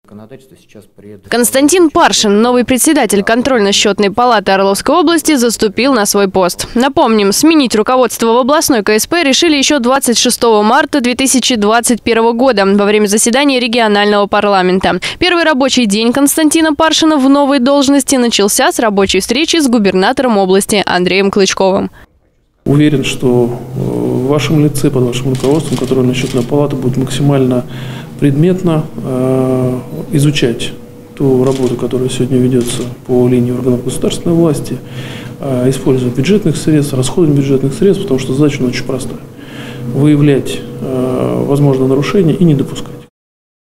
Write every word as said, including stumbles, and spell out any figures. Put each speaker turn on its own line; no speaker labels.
Константин Паршин, новый председатель контрольно-счетной палаты Орловской области, заступил на свой пост. Напомним, сменить руководство в областной ка эс пэ решили еще двадцать шестого марта две тысячи двадцать первого года во время заседания регионального парламента. Первый рабочий день Константина Паршина в новой должности начался с рабочей встречи с губернатором области Андреем Клычковым.
Уверен, что в вашем лице, под вашим руководством, контрольно-счетная палата будет максимально предметно э, изучать ту работу, которая сегодня ведется по линии органов государственной власти, э, используя бюджетных средств, расходы бюджетных средств, потому что задача очень простая – выявлять э, возможные нарушения и не допускать.